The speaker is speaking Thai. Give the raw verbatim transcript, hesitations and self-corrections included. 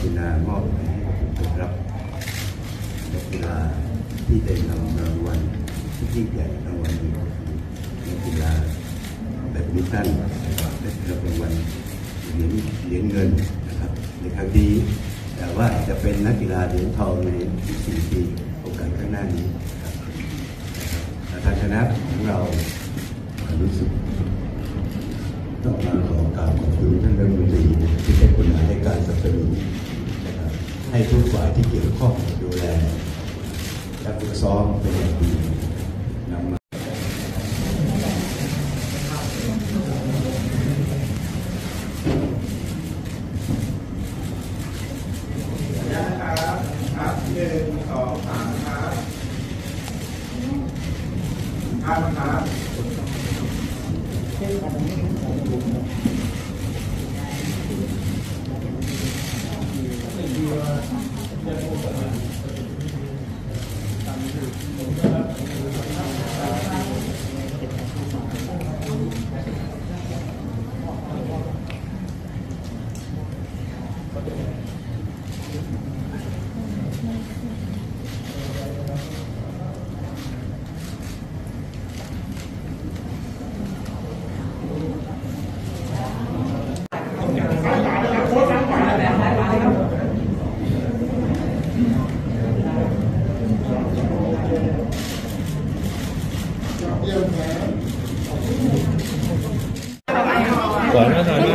กรุณามอบให้ผมเป็นรับนักกีฬาที่ได้นำรางวัลที่ยิ่งใหญ่รางวัลนี้นักกีฬาแบดมินตันนะครับได้รับรางวัลเหรียญเหรียญเงินนะครับในครั้งนี้แต่ว่าจะเป็นนักกีฬาเหรียญทองในอีกสี่ปีโอกาสข้างหน้านี้ครับทางคณะของเรารู้สึกต้องมาขอกราบขอบคุณท่านรัฐมนตรีที่ได้กรุณาให้การสนับสนุนนะครับให้ทุกฝ่ายที่เกี่ยวข้องดูแลการฝึกซ้อมเป็นอย่างดีนำมาครับหนึ่งสองสามครับครับครับก่อนหน้านี้